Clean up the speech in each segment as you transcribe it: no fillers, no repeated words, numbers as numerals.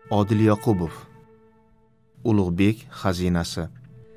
Odil Yoqubov. Ulug'bek xazinasi.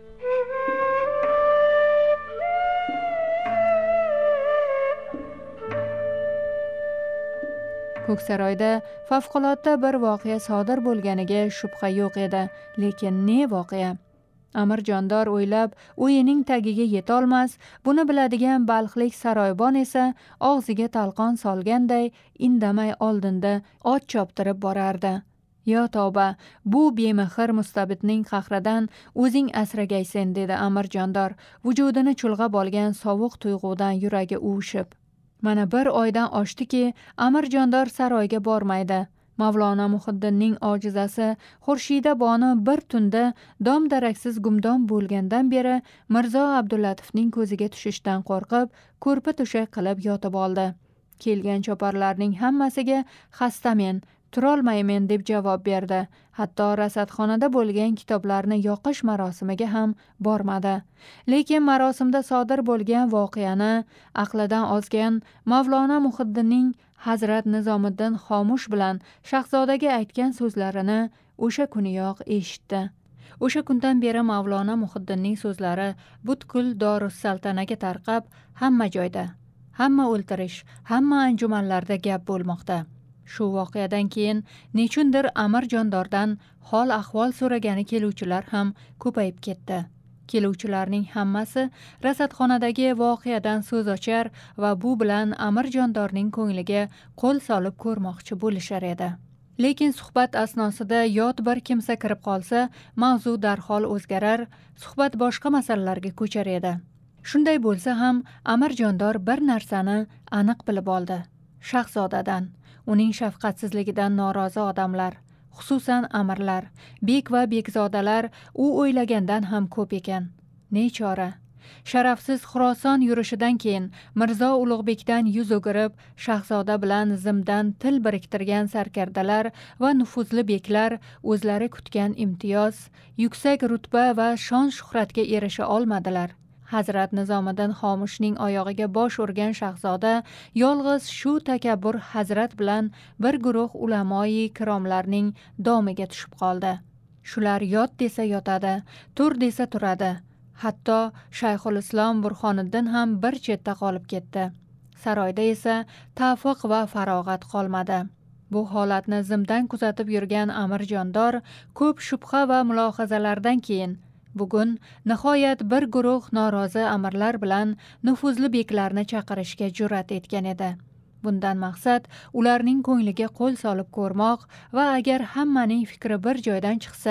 Ko'ksaroyda favqulodda bir voqea sodir bo'lganiga shubha yo'q edi. Lekin ne voqea? Amir Jondor o'ylab, o'yining tagiga yetolmas, buni biladigan balxlik saroybon esa og'ziga talqon solganday indamay oldinda ot choptirib borardi. Yo tavba, bu bemehr mustabidning qahridan o'zing asragaysen, dedi Amir Jondor, vujudini chulg'ab olgan sovuq tuyg'udan yuragi uvishib. Mana bir oydan oshdiki, Amir Jondor saroyga bormaydi. Mavlona Muhiddinning ojizasi Xurshida Bonu bir tunda dom-daraksiz gumdon bo'lgandan beri Mirzo Abdullatovning ko'ziga tushishdan qo'rqib, ko'rpa to'shak qilib yotib oldi. Kelgan choparlarning hammasiga xastamen, turolmaymen deb javob berdi. Hatto rasadxonada bo'lgan kitoblarni yoqish marosimiga ham bormadi. Lekin marosimda sodir bo'lgan voqeani aqlidan ozgan Mavlona Muhiddinning Hazrat Nizomiddin Xomush bilan shahzodaga aytgan so'zlarini o'sha kuniyoq eshitdi. O'sha kundan beri Mavlona Muhiddinning so'zlari butkul Dorussaltanaga tarqab, hamma joyda, hamma o'ltirish, hamma anjumanlarda gap bo'lmoqda. Shu voqeadan keyin nechundir Amir Jondordan hol ahvol so'ragani keluvchilar ham ko'payib ketdi. Keluvchilarning hammasi rasadxonadagi voqeadan so'z ochar va bu bilan Amir Jondorning ko'ngliga qo'l solib ko'rmoqchi bo'lishar edi. Lekin suhbat asnosida yot bir kimsa kirib qolsa, mavzu darhol o'zgarar, suhbat boshqa masalalarga ko'char edi. Shunday bo'lsa ham Amir Jondor bir narsani aniq bilib oldi. Shahzodadan, uning shafqatsizligidan norozi odamlar, xususan amirlar, bek va bekzodalar u o'ylagandan ham ko'p ekan. Nechora? Sharafsiz Xuroson yurishidan keyin Mirzo Ulug'bekdan yuz o'girib, shahzoda bilan zimdan til biriktirgan sarkardalar va nufuzli beklar o'zlari kutgan imtiyoz, yuksak rutba va shon shuhratga erisha olmadilar. Hazrat Nizomiddin Xomushning oyog'iga bosh urgan shahzoda yolg'iz shu takabbur hazrat bilan bir guruh ulamoi kiromlarning domiga tushib qoldi. Shular yot desa yotadi, tur desa turadi. Hatto Shayxul Islom Burxoniddin ham bir chetda qolib ketdi. Saroyda esa tavfiq va farog'at qolmadi. Bu holatni zimdan kuzatib yurgan Amir Jondor ko'p shubha va mulohazalardan keyin bugun nihoyat bir guruh norozi amirlar bilan nufuzli beklarni chaqirishga jur'at etgan edi. Bundan maqsad ularning ko'ngliga qo'l solib ko'rmoq va agar hammaning fikri bir joydan chiqsa,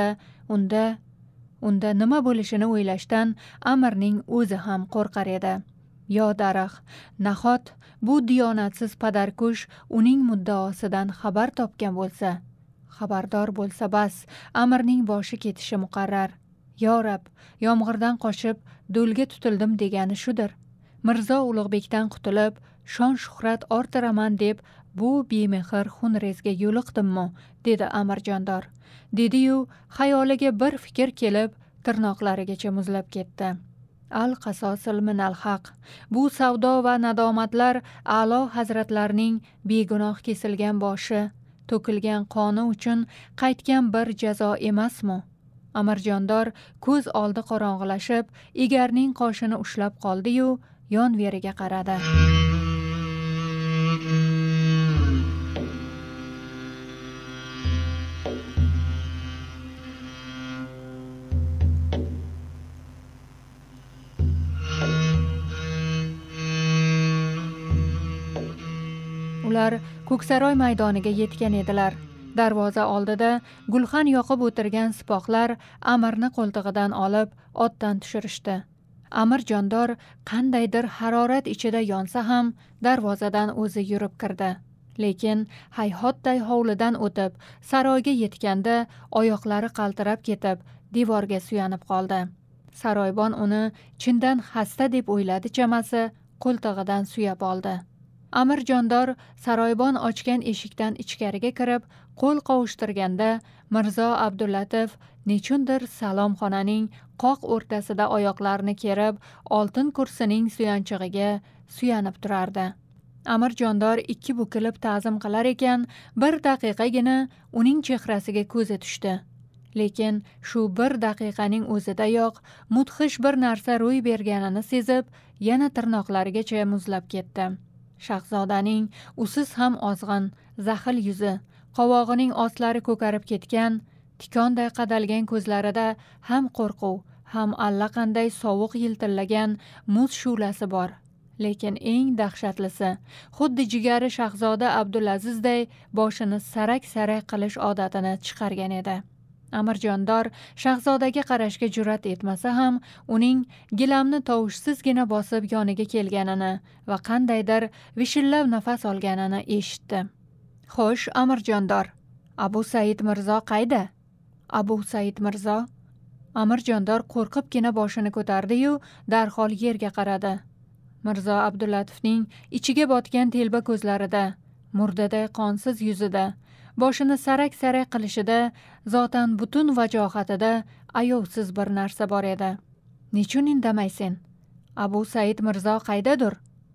unda nima bo'lishini o'ylashdan amirning o'zi ham qo'rqar edi. Yo darix, nahot bu diyonatsiz padarkush uning muddaosidan xabar topgan bo'lsa, xabardor bo'lsa bas, amirning boshi ketishi muqarrar. Yo Rab, yomg'irdan qochib do'lga tutildim degani shudir. Mirzo Ulug'bekdan qutulib, shon shuhrat orttiraman deb bu bemehr xunrezga yo'liqdimmi, dedi Amir Jondor. Dedi-yu, xayoliga bir fikr kelib, tirnoqlarigacha muzlab ketdi. Al-qasosil minal haq. Bu savdo va nadomatlar a'lo hazratlarning begunoh kesilgan boshi, to'kilgan qoni uchun qaytgan bir jazo emasmi? Amir Jondor ko'z oldi qorong'ilashib, egarning qoshini ushlab qoldi-yu, yon-veriga qaradi. Ular Ko'ksaroy maydoniga yetgan edilar. Darvoza oldida gulxan yoqib o'tirgan sipohlar amirni qo'ltig'idan olib otdan tushirishdi. Amir Jondor qandaydir harorat ichida yonsa ham darvozadan o'zi yurib kirdi. Lekin hayhotday hovlidan o'tib saroyga yetganda oyoqlari qaltirab ketib devorga suyanib qoldi. Saroybon uni chindan xasta deb o'yladi chamasi, qo'ltig'idan suyab oldi. Amir Jondor saroybon ochgan eshikdan ichkariga kirib qo'l qovushtirganda Mirzo Abdullatif nechundir salomxonaning qoq o'rtasida oyoqlarini kerib oltin kursining suyanchig'iga suyanib turardi. Amir Jondor ikki bukilib ta'zim qilar ekan, bir daqiqagina uning chehrasiga ko'zi tushdi. Lekin shu bir daqiqaning o'zidayoq mudhish bir narsa ro'y berganini sezib, yana tirnoqlarigacha muzlab ketdi. Shahzodaning usiz ham ozg'in, zaxil yuzi, qovog'ining ostlari ko'karib ketgan, tikonday qadalgan ko'zlarida ham qo'rquv, ham allaqanday sovuq yiltillagan muz shu'lasi bor. Lekin eng dahshatlisi, xuddi jigari shahzoda Abdulazizday boshini sarak-sarak qilish odatini chiqargan edi. Amir Jondor shahzodaga qarashga jur'at etmasa ham, uning gilamni tovushsizgina bosib yoniga kelganini va qandaydir vishillab nafas olganini eshitdi. Xo'sh, Amir Jondor, Abu Said Mirzo qayda? Abu Said Mirzo? Amir Jondor qo'rqibgina boshini ko'tardi-yu, darhol yerga qaradi. Mirzo Abdullatovning ichiga botgan telba ko'zlarida, murdaday qonsiz yuzida, boshini sarak-sarak qilishida, zotan butun vajohatida ayovsiz bir narsa bor edi. Nechun indamaysan? Abu Said Mirzo qaydadir?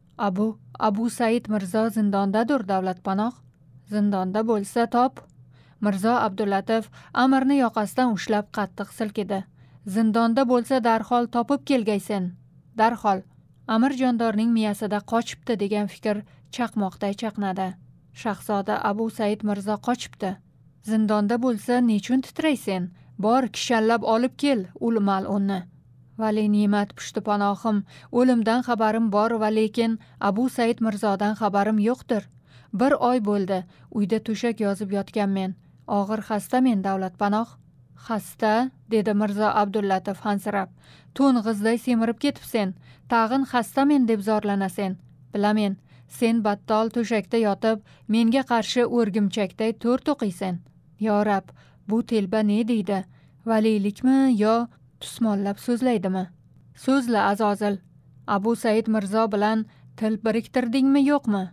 Abu Said Mirzo zindondadir, davlatpanoh. Zindonda bo'lsa top. Mirzo Abdullatov Amirni yoqasidan ushlab qattiq silkidi. Zindonda bo'lsa darhol topib kelgaysan. Darhol. Amir Jondorning miyasida qochibdi degan fikr chaqmoqday chaqnadi. Shahzoda Abu Said Mirzo qochibdi. Zindonda bo'lsa nechun titraysan? Bor, kishallab olib kel, ul mal'unni. Vali ne'mat pushti panohim, o'limdan xabarim bor va lekin Abu Said Mirzodan xabarim yo'qdir. Bir oy bo'ldi, uyda to'shak yozib yotganmen. Og'ir xastamen, davlatpanoh. Xasta, dedi Mirzo Abdullatov hansirab. To'ng'izday semirib ketibsen. Tag'in xastamen deb zorlanasen. Bilamen, sen battol to'shakda yotib, menga qarshi o'rgimchakday to'rt o'qiysan. Yo Rab, bu telba ne deydi? Valiylikmi yo tusmollab so'zlaydimi? So'zla, Azozil. Abu Said Mirzo bilan til biriktirdingmi yo'qmi?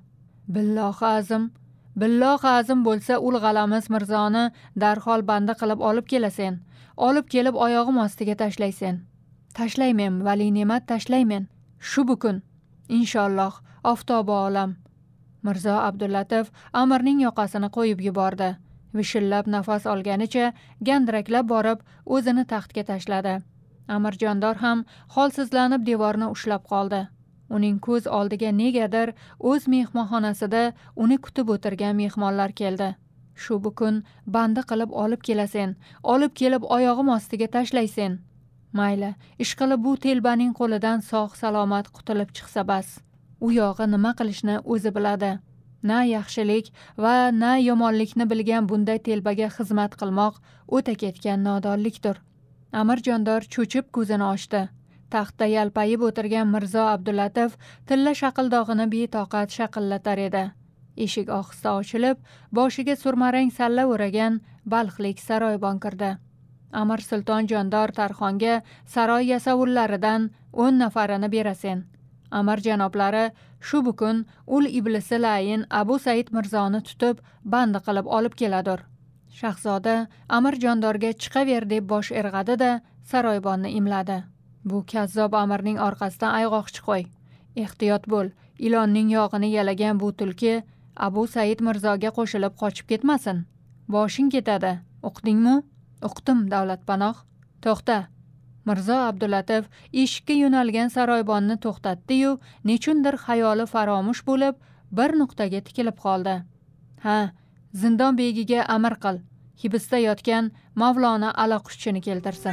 Billohi azim bo'lsa ul g'alamiz Mirzoni darhol banda qilib olib kelasen. Olib kelib oyog'im ostiga tashlaysen. Tashlaymen, vali ne'mat, tashlaymen. Shu bukun. Inshaalloh, oftobi olam. Mirzo Abdullatov Amirning yoqasini qo'yib yubordi. Vishillab nafas olganicha gandiraklab borib o'zini taxtga tashladi. Amir Jondor ham holsizlanib devorni ushlab qoldi. Uning ko'z oldiga negadir o'z mehmonxonasida uni kutib o'tirgan mehmonlar keldi. Shu bukun bandi qilib olib kelasen, olib kelib oyog'im ostiga tashlaysen. Mayli, ishqilib bu telbaning qo'lidan sog' salomat qutulib chiqsa bas. U yog'i nima qilishni o'zi biladi. Na yaxshilik va na yomonlikni bilgan bunday telbaga xizmat qilmoq o'ta ketgan nodonlikdir. Amir Jondor cho'chib ko'zini ochdi. Taxtda yalpayib o'tirgan Mirzo Abdullatov tilla shaqildog'ini betoqat shaqillatar edi. Eshik ohista ochilib, boshiga surmarang salla o'ragan balxlik saroybon kirdi. Amir Sulton Jondor Tarxonga saroy yasavullaridan 10 nafarini berasen. Amir janoblari shu bukun ul iblisi layin Abu Said Mirzoni tutib bandi qilib olib keladir. Shahzoda Amir Jondorga chiqaver deb bosh irg'adi-da saroybonni imladi. Bu kazzob Amirning orqasidan ayg'oqchi qo'y. Ehtiyot bo'l, ilonning yog'ini yalagan bu tulki Abu Said Mirzoga qo'shilib qochib ketmasin. Boshing ketadi. O'qdingmi? O'qdim, davlatpanoh. To'xta. Mirzo Abdullatov eshikka yo'nalgan saroybonni to'xtatdi-yu, nechundir xayoli faromush bo'lib, bir nuqtaga tikilib qoldi. Ha, zindon begiga amr qil. Hibsda yotgan Mavlona Alaqqushchini keltirsin.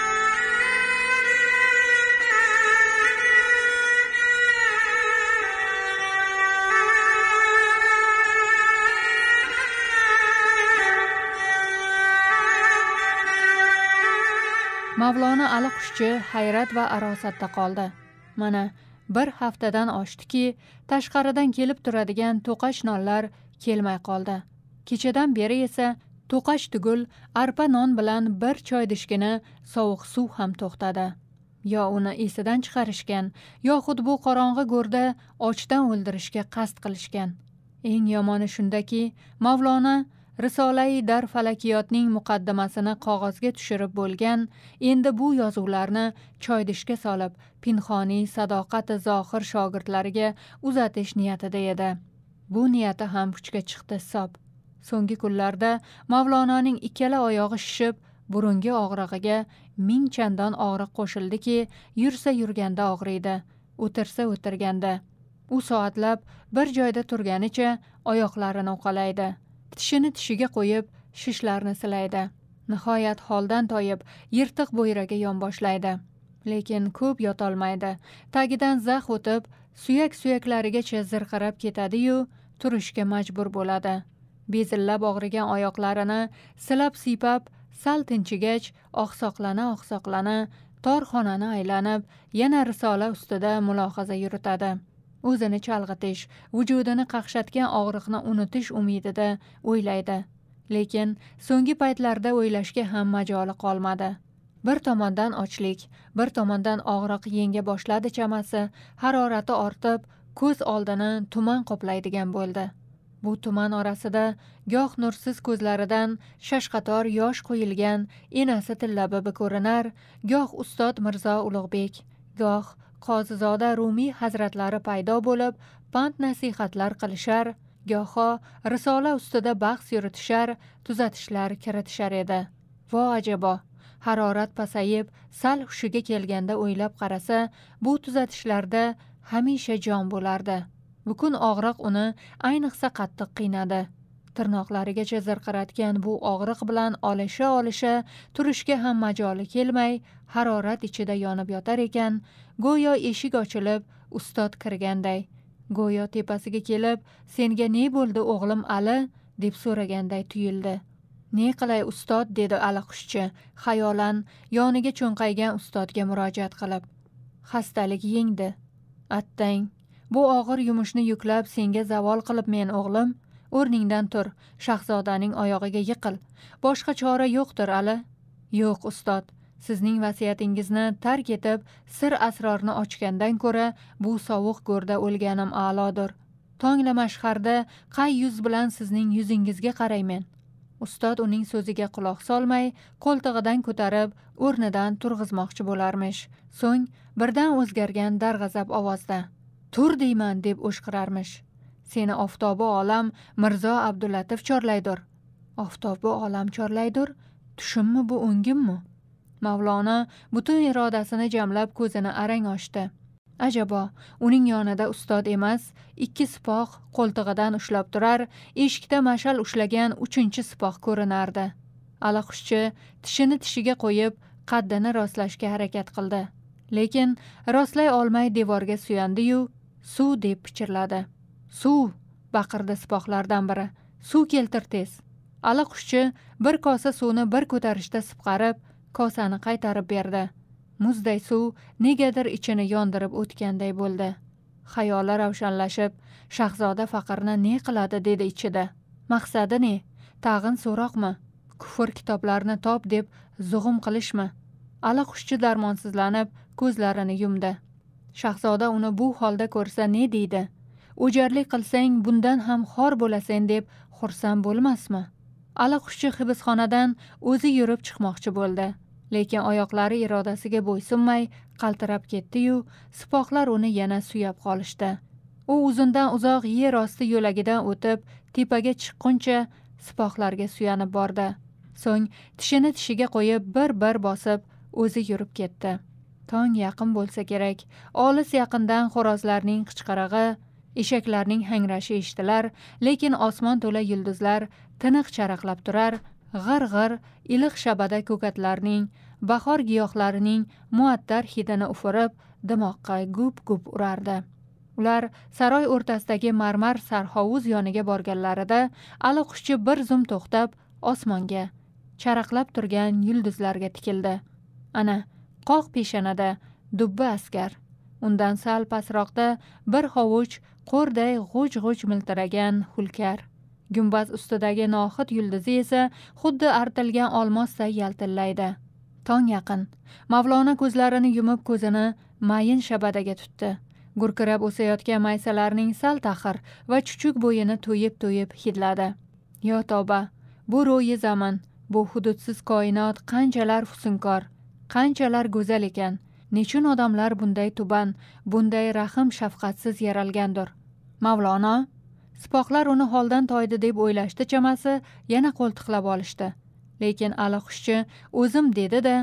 Mavlona Alaqqushchi hayrat va arosatda qoldi. Mana bir haftadan oshdiki, tashqaridan kelib turadigan to'qash nonlar kelmay qoldi. Kechadan beri esa to'qash tugul arpa non bilan bir choy idishgina sovuq suv ham to'xtadi. Yo uni esidan chiqarishgan, yoxud bu qorong'i go'rda ochdan o'ldirishga qasd qilishgan. Eng yomoni shundaki, Mavlona Risolai dar falakiyotning muqaddimasini qog'ozga tushirib bo'lgan, endi bu yozuvlarni choydishga solib, pinhoniy sadoqati zohir shogirdlariga uzatish niyatida edi. Bu niyati ham puchga chiqdi hisob. So'nggi kunlarda Mavlononing ikkala oyog'i shishib, burungi og'rig'iga 1000 chandon og'riq qo'shildiki, yursa yurganda og'riydi, o'tirsa o'tirganda. U soatlab bir joyda turganicha oyoqlarini uqalaydi. Tishini tishiga qo'yib, shishlarni silaydi. Nihoyat holdan toyib, yirtiq bo'yraga yonboshlaydi. Lekin ko'p yotolmaydi. Tagidan zax o'tib, suyak-suyaklarigacha zirqirab ketadi-yu, turishga majbur bo'ladi. Bezillab og'rigan oyoqlarini silab-siypab, sal tinchigach, oqsoqlana tor xonani aylanib, yana risola ustida mulohaza yuritadi. O'zini chalg'itish, vujudini qaqshatgan og'riqni unutish umidida o'ylaydi. Lekin so'nggi paytlarda o'ylashga ham majoli qolmadi. Bir tomondan ochlik, bir tomondan og'riq yenga boshladi chamasi, harorati ortib, ko'z oldini tuman qoplaydigan bo'ldi. Bu tuman orasida goh nursiz ko'zlaridan shashqator yosh qo'yilgan enasi tillabibi ko'rinar, goh ustod Mirzo Ulug'bek, goh Qozizoda Rumiy hazratlari paydo bo'lib, pand nasihatlar qilishar, goho risola ustida bahs yuritishar, tuzatishlar kiritishar edi. Vo ajabo! Harorat pasayib, sal hushiga kelganda o'ylab qarasa, bu tuzatishlarda hamisha jon bo'lardi. Bukun og'riq uni ayniqsa qattiq qiynadi. Tirnoqlarigacha zirqiratgan bu og'riq bilan olisha turishga ham majoli kelmay, harorat ichida yonib yotar ekan, go'yo eshik ochilib, ustod kirganday, go'yo tepasiga kelib, senga ne bo'ldi o'g'lim Ali, deb so'raganday tuyuldi. Ne qilay ustod, dedi Aliqushchi, xayolan yoniga cho'nqaygan ustodga murojaat qilib. Xastalik yengdi. Attang, bu og'ir yumushni yuklab senga zavol qilibmen o'g'lim. O'rningdan tur, shahzodaning oyog'iga yiqil. Boshqa chora yo'qdir, Ali. Yo'q, ustod. Sizning vasiyatingizni tark etib, sir asrorni ochgandan ko'ra, bu sovuq go'rda o'lganim a'lodir. Tongla mashharda qay yuz bilan sizning yuzingizga qaraymen. Ustod uning so'ziga quloq solmay, qo'ltig'idan ko'tarib, o'rnidan turg'izmoqchi bo'larmish. So'ng birdan o'zgargan darg'azab ovozda "Tur deyman" deb o'shqirarmish. Seni oftobi olam Mirzo Abdulatif chorlaydir. Oftobi olam chorlaydir? Tushimmi bu, o'ngimmi? Mavlono butun irodasini jamlab ko'zini arang ochdi. Ajabo, uning yonida ustod emas, 2 sipoh qo'ltig'idan ushlab turar, eshikda mashal ushlagan 3-chi sipoh ko'rinardi. Aliqushchi tishini tishiga qo'yib, qaddini rostlashga harakat qildi. Lekin rostlay olmay devorga suyandi-yu, "Suv" deb pichirladi. "Suv!" baqirdi sipohlardan biri. "Suv keltir tez." Aliqushchi bir kosa suvni bir ko'tarishda sipqarib, kosani qaytarib berdi. Muzday suv negadir ichini yondirib o'tganday bo'ldi. Xayoli ravshanlashib, shahzoda faqirni ne qiladi, dedi ichida. Maqsadi ne? Tag'in so'roqmi? Kufr kitoblarni top deb zug'um qilishmi? Aliqushchi darmonsizlanib ko'zlarini yumdi. Shahzoda uni bu holda ko'rsa ne deydi? O'jarlik qilsang bundan ham xor bo'lasen deb xursand bo'lmasmi? Aliqushchi hibsxonadan o'zi yurib chiqmoqchi bo'ldi. Lekin oyoqlari irodasiga bo'ysunmay qaltirab ketdi-yu, sipohlar uni yana suyab qolishdi. U uzundan uzoq yer osti yo'lagidan o'tib, tepaga chiqquncha sipohlarga suyanib bordi. So'ng tishini tishiga qo'yib bir bosib o'zi yurib ketdi. Tong yaqin bo'lsa kerak, olis yaqindan xo'rozlarning qichqirig'i, eshaklarning hangrashi eshitilar, lekin osmon to'la yulduzlar tiniq charaqlab turar, g'ir-g'ir iliq shabada ko'katlarning, bahor giyohlarining muattar hidini ufurib, dimoqqa gup-gup urardi. Ular saroy o'rtasidagi marmar sarhovuz yoniga borganlarida Aliqushchi bir zum to'xtab, osmonga, charaqlab turgan yulduzlarga tikildi. Ana, qoq peshonada dubba askar. Undan sal pastroqda bir hovuch qo'rday g'uj-g'uj miltiragan hulkar. Gumbaz ustidagi nohid yulduzi esa xuddi artilgan olmosday yaltillaydi. Tong yaqin. Mavlono ko'zlarini yumib ko'zini mayin shabadaga tutdi. Gurkirab o'sayotgan maysalarning sal taxir va chuchuk bo'yini to'yib hidladi. Yo tavba, bu ro'yi zamin, bu hududsiz koinot qanchalar husnkor, qanchalar go'zal ekan. Nechun odamlar bunday tuban, bunday rahim shafqatsiz yaralgandir. Mavlono, sipohlar uni holdan toydi deb o'ylashdi chamasi, yana qo'ltiqlab olishdi. Lekin alixushchi o'zim dedi-da,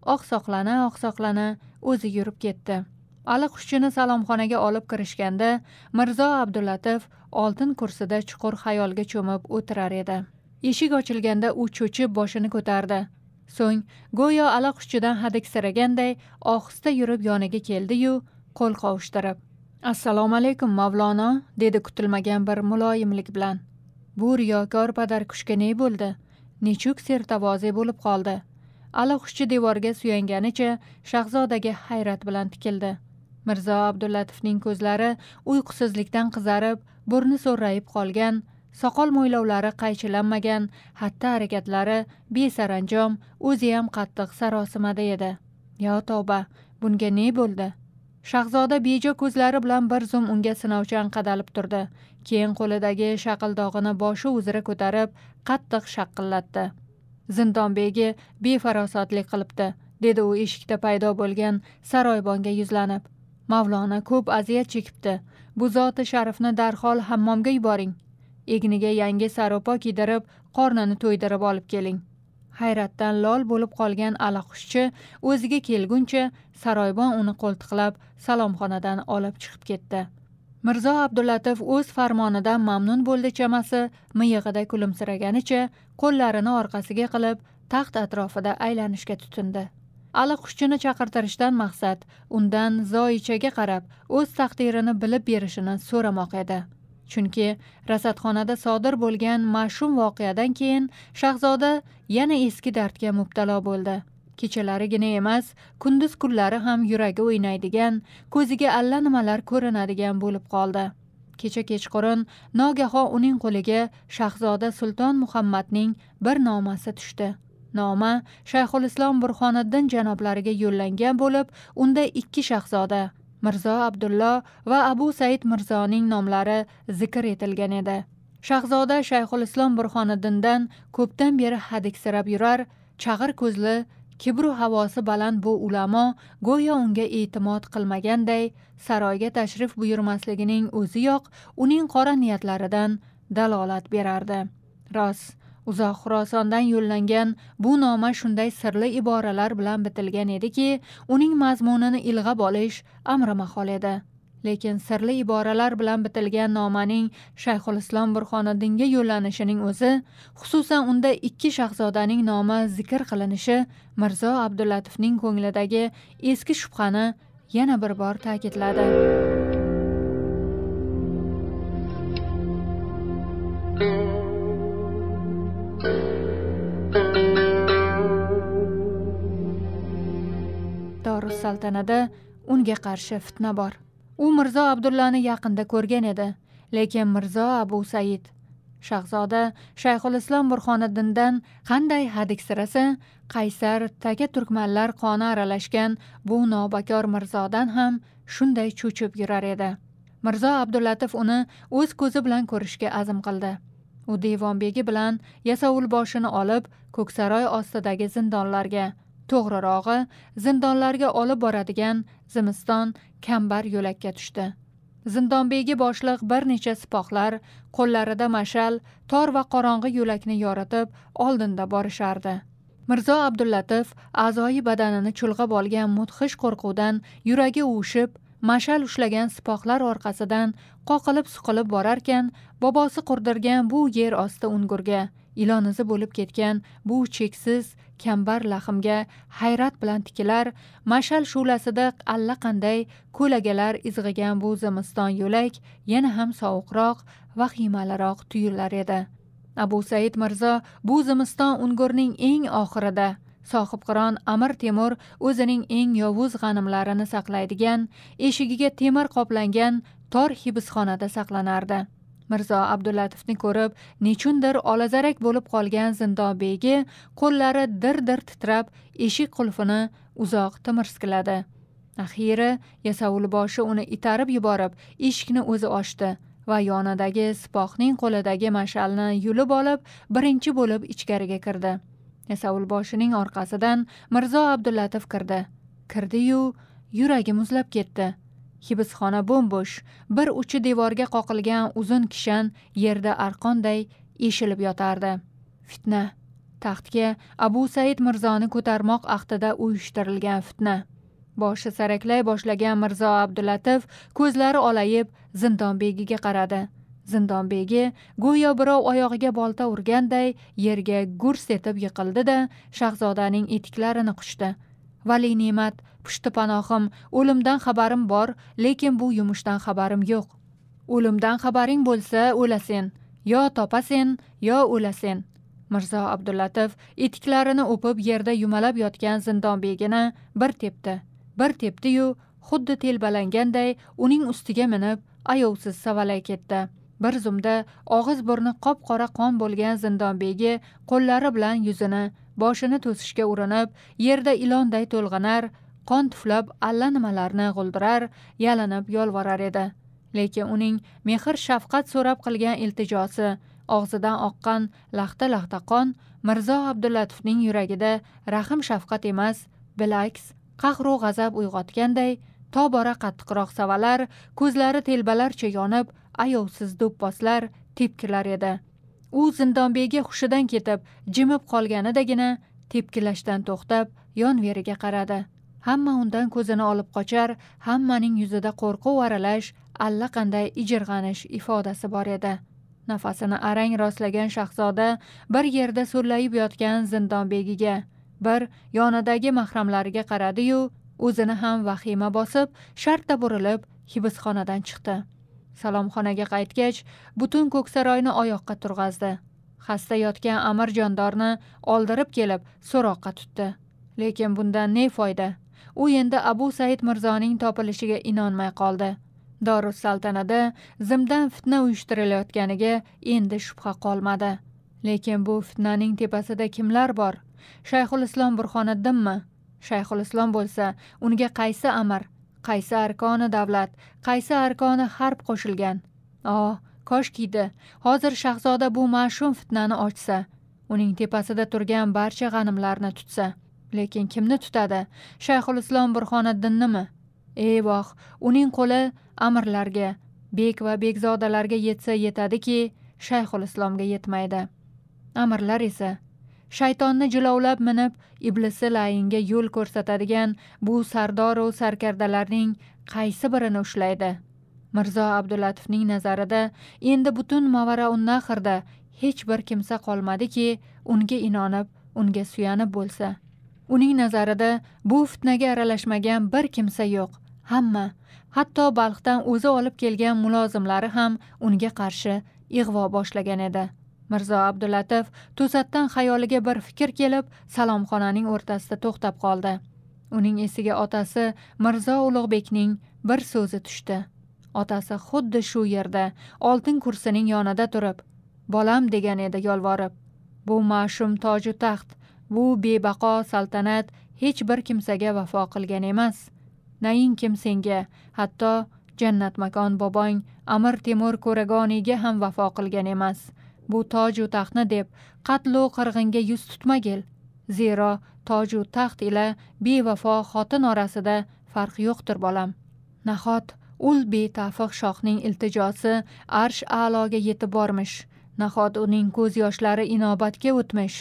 oqsoqlana o'zi yurib ketdi. Alixushchini salomxonaga olib kirishganda Mirzo Abdullatif oltin kursida chuqur xayolga cho'mib o'tirar edi. Eshik ochilganda u cho'chib boshini ko'tardi. So'ng go'yo alixushchidan hadiksiraganday ohista yurib yoniga keldi-yu, qo'l qovushtirib, "Assalomu alaykum Mavlono", dedi kutilmagan bir muloyimlik bilan. Bu riyokor padarkushga ne bo'ldi? Nechuk sertavoze bo'lib qoldi? Alixushchi devorga suyanganicha shahzodaga hayrat bilan tikildi. Mirzo Abdullatifning ko'zlari uyqusizlikdan qizarib, burni so'rrayib qolgan, soqol mo'ylovlari qaychilanmagan, xatti harakatlari besaranjom, o'zi ham qattiq sarosimada edi. Yo tavba, bunga ne bo'ldi? Shahzoda bejo ko'zlari bilan bir zum unga sinovchan qadalib turdi. Keyin qo'lidagi shaqildog'ini boshi uzra ko'tarib, qattiq shaqillatdi. "Zindonbegi befarosatlik qilibdi", dedi u eshikda paydo bo'lgan saroybonga yuzlanib. "Mavlona ko'p aziyat chekibdi. Bu zoti sharifni darhol hammomga yuboring. Egniga yangi saropo kiydirib, qornini to'ydirib olib keling." Hayratdan lol bo'lib qolgan alixushchi o'ziga kelguncha saroybon uni qo'ltiqlab salomxonadan olib chiqib ketdi. Mirzo Abdullatif o'z farmonidan mamnun bo'ldi chamasi, miyig'ida kulimsiraganicha qo'llarini orqasiga qilib taxt atrofida aylanishga tutindi. Alixushchini chaqirtirishdan maqsad undan zoyichaga qarab o'z taqdirini bilib berishini so'ramoq edi. Chunki rasadxonada sodir bo'lgan mash'um voqeadan keyin shahzoda yana eski dardga mubtalo bo'ldi. Kechalarigina emas, kunduz kunlari ham yuragi o'ynaydigan, ko'ziga allanimalar ko'rinadigan bo'lib qoldi. Kecha kechqurun nogaho uning qo'liga Shahzoda Sulton Muhammadning bir nomasi tushdi. Noma Shayxul Islom Burxoniddin janoblariga yo'llangan bo'lib, unda ikki shahzoda, Mirzo Abdullo va Abu Said Mirzoning nomlari zikr etilgan edi. Shahzoda Shayxul Islom Burxoniddindan ko'pdan beri hadiksirab yurar, chag'ir ko'zli, kibru havosi baland bu ulamo go'yo unga e'timod qilmaganday, saroyga tashrif buyurmasligining o'ziyoq uning qora niyatlaridan dalolat berardi. Rost, uzoq Xurosondan yo'llangan bu noma shunday sirli iboralar bilan bitilgan ediki, uning mazmunini ilg'ab olish amri mahol edi. Lekin sirli iboralar bilan bitilgan nomaning Shayxul Islom Burxoniddinga yo'llanishining o'zi, xususan unda ikki shahzodaning nomi zikr qilinishi Mirzo Abdullatifning ko'nglidagi eski shubhani yana bir bor ta'kidladi. Darussaltanada unga qarshi fitna bor. U Mirzo Abdullani yaqinda ko'rgan edi, lekin Mirzo Abu Said, shahzoda Shayxul Islom Burxoniddindan qanday hadiksirasa, qaysar taka turkmanlar qoni aralashgan bu nobakor mirzodan ham shunday cho'chib yurar edi. Mirzo Abdullatif uni o'z ko'zi bilan ko'rishga azm qildi. U Devonbegi bilan Yasovulboshini olib Ko'ksaroy ostidagi zindonlarga, to'g'rirog'i zindonlarga olib boradigan zimiston kambar yo'lakka tushdi. Zindonbegi boshliq bir necha sipohlar qo'llarida mashal, tor va qorong'i yo'lakni yoritib oldinda borishardi. Mirzo Abdullatif a'zoyi badanini chulg'ab olgan mudhish qo'rquvdan yuragi uvushib, mashal ushlagan sipohlar orqasidan qoqilib suqilib borarkan, bobosi qurdirgan bu yer osti ungurga, ilonizi bo'lib ketgan bu cheksiz kambar lahmga hayrat bilan tikilar, mashal shulasida allaqanday ko'lagalar izg'igan bu zimiston yo'lak yana ham sovuqroq, vahimaliroq tuyular edi. Abu Said Mirzo bu zimiston ungurning eng oxirida sohibqiron Amir Temur o'zining eng yovuz g'animlarini saqlaydigan, eshigiga temir qoplangan tor hibsxonada saqlanardi. Mirzo Abdullatifni ko'rib, nechundir olazarak bo'lib qolgan Zindonbegi qo'llari dir-dir titrab, eshik qulfini uzoq timirskiladi. Axiri Yasovulboshi uni itarib yuborib, eshikni o'zi ochdi va yonidagi sipohning qo'lidagi mash'alni yulib olib birinchi bo'lib ichkariga kirdi. Yasovulboshining orqasidan Mirzo Abdullatif kirdi-yu yuragi muzlab ketdi. Hibsxona bo'm-bo'sh, bir uchi devorga qoqilgan uzun kishan yerda arqonday eshilib yotardi. Fitna. Taxtga Abu Said Mirzoni ko'tarmoq ahdida uyushtirilgan fitna. Boshi saraklay boshlagan Mirzo Abdullatif ko'zlari olayib Zindonbegiga qaradi. Zindonbegi go'yo birov oyog'iga bolta urganday yerga gurs etib yiqildi-da, shahzodaning etiklarini quchdi. Vali ne'mat, pushti panohim, o'limdan xabarim bor, lekin bu yumushdan xabarim yo'q. O'limdan xabaring bo'lsa, o'lasen, yo topasen, yo o'lasen. Mirzo Abdullatif etiklarini o'pib yerda yumalab yotgan Zindonbegini bir tepdi-yu, xuddi telbalanganday uning ustiga minib, ayovsiz savalay ketdi. Bir zumda og'iz burni qop-qora qon bo'lgan Zindonbegi qo'llari bilan yuzini, boshini to'sishga urinib, yerda ilonday to'lg'anar, qon tuflab allanimalarni g'uldirar, yalinib yolvorar edi. Lekin uning mehr shafqat so'rab qilgan iltijosi, og'zidan oqqan laxta-laxta qon Mirzo Abdullatifning yuragida rahim shafqat emas, bilaks qahru g'azab uyg'otganday tobora qattiqroq savalar, ko'zlari telbalarcha yonib, ayovsiz do'pposlar, tepkilar edi. U Zindonbegi hushidan ketib, jimib qolganidagina tepkilashdan to'xtab, yon-veriga qaradi. Hamma undan ko'zini olib qochar, hammaning yuzida qo'rquv aralash, allaqanday ijirg'anish ifodasi bor edi. Nafasini arang rostlagan shahzoda bir yerda so'llayib yotgan Zindonbegiga, bir yonidagi mahramlariga qaradi-yu, o'zini ham vahima bosib, shartta burilib hibsxonadan chiqdi. Salomxonaga qaytgach, butun Ko'ksaroyni oyoqqa turg'azdi. Xasta yotgan Amir Jondorni oldirib kelib so'roqqa tutdi. Lekin bundan ne foyda? U endi Abu Said Mirzoning topilishiga inonmay qoldi. Darussaltanada zimdan fitna uyushtirilayotganiga endi shubha qolmadi. Lekin bu fitnaning tepasida kimlar bor? Shayxul Islom Burxoniddinmi? Shayxul Islom bo'lsa, unga qaysi amir, qaysi arkoni davlat, qaysi arkoni harb qo'shilgan? Koshkiydi, hozir shahzoda bu mash'um fitnani ochsa, uning tepasida turgan barcha g'animlarni tutsa. Lekin kimni tutadi? Shayxul Islom Burxoniddinmi? Voh, uning qo'li amirlarga, bek va bekzodalarga yetsa yetadiki, Shayxul Islomga yetmaydi. Amirlar esa shaytonni jilovlab minib, iblisi layinga yo'l ko'rsatadigan bu sardoru sarkardalarning qaysi birini ushlaydi? Mirzo Abdullatifning nazarida endi butun Mavara-un-Nahrda hech bir kimsa qolmadiki, unga inonib, unga suyanib bo'lsa. Uning nazarida bu fitnaga aralashmagan bir kimsa yo'q. Hamma, hatto Balxdan o'zi olib kelgan mulozimlari ham unga qarshi ig'vo boshlagan edi. Mirzo Abdullatif to'satdan xayoliga bir fikr kelib, salomxonaning o'rtasida to'xtab qoldi. Uning esiga otasi Mirzo Ulug'bekning bir so'zi tushdi. Otasi xuddi shu yerda, oltin kursining yonida turib, "Bolam" degan edi yolvorib. "Bu mash'um toju taxt, bu bebaqo saltanat hech bir kimsaga vafo qilgan emas. Nainkim senga, hatto jannat makon bobong Amir Temur Ko'ragoniga ham vafo qilgan emas. Bu toju taxtni deb qatlu qirg'inga yuz tutmagil. Zero toju taxt ila bevafo xotin orasida farq yo'qdir bolam. Nahot ul betafiq shohning iltijosi arsh a'loga yetib bormish. Nahot uning ko'z yoshlari inobatga o'tmish.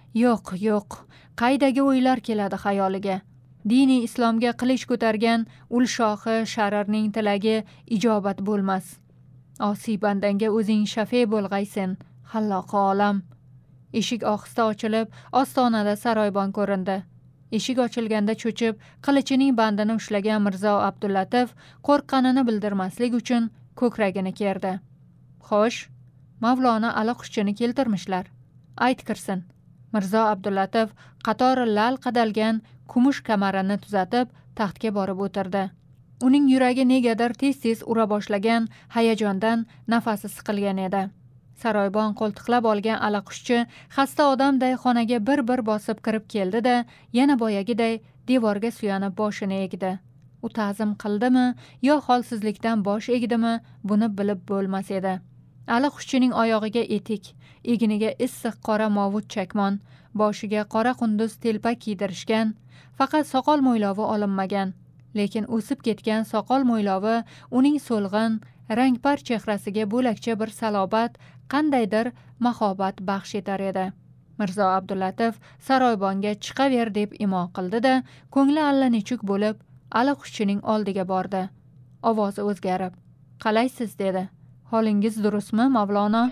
Yo'q, qaydagi o'ylar keladi xayoliga. Diniy islomga qilich ko'targan ul shohi Sharirning tilagi ijobat bo'lmas. Osiy bandanga o'zing shafe bo'lg'aysen, Xalloqi olam. Eshik ohista ochilib, ostonada saroybon ko'rindi. Eshik ochilganda cho'chib, qilichining bandini ushlagan Mirzo Abdullatif qo'rqqanini bildirmaslik uchun ko'kragini kerdi. Xo'sh, Mavlona Aliqushchini keltirmishlar. Ayt kirsin. Mirzo Abdullatif qatori lal qadalgan kumush kamarini tuzatib, taxtga borib o'tirdi. Uning yuragi negadir tez-tez ura boshlagan hayajondan nafasi siqilgan edi. Saroybon qo'ltiqlab olgan Aliqushchi xasta odamday xonaga bir bosib kirib keldi-da, yana boyagiday devorga suyanib boshini egdi. U ta'zim qildimi yo holsizlikdan bosh egdimi, buni bilib bo'lmas edi. Ali Xushchining oyog'iga etik, eginiga issiq qora movut chakmon, boshiga qora qunduz telpak kiydirishgan, faqat soqol mo'ylovi olinmagan. Lekin o'sib ketgan soqol mo'ylovi uning so'lg'in, rangpar chehrasiga bo'lakcha bir salobat, qandaydir mahobat baxsh etar edi. Mirzo Abdullatif saroybonga chiqaver deb imo qildi-da, ko'ngli allanechuk bo'lib, Ali Xushchining oldiga bordi. Ovozi o'zgarib, "Qalaysiz?" dedi. "Holingiz durustmi, Mavlono?"